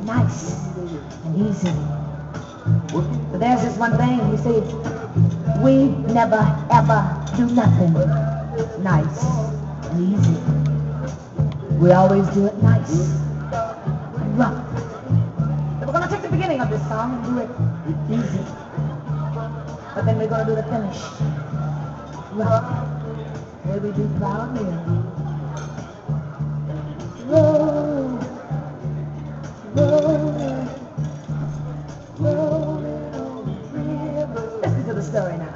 nice and easy. But there's just one thing, you see, we never ever do nothing nice and easy. We always do it nice and rough. So we're going to take the beginning of this song and do it easy. But then we're going to do the finish rough. Where we do Proud Mary. Roll, rolling, rolling on the river. Listen to the story now.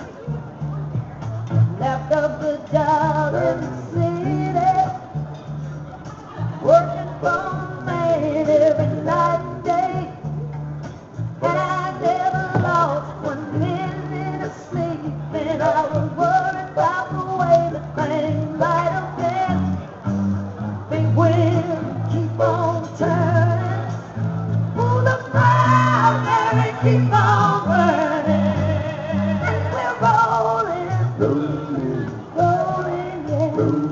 Left a good job in the city, working for a man every night and day, and I never lost 1 minute of sleep, and I was worried about the way the things might have been. Big wind keep on turning, pull the Proud Mary keep on burning, and we're rolling, rolling, rolling, yeah.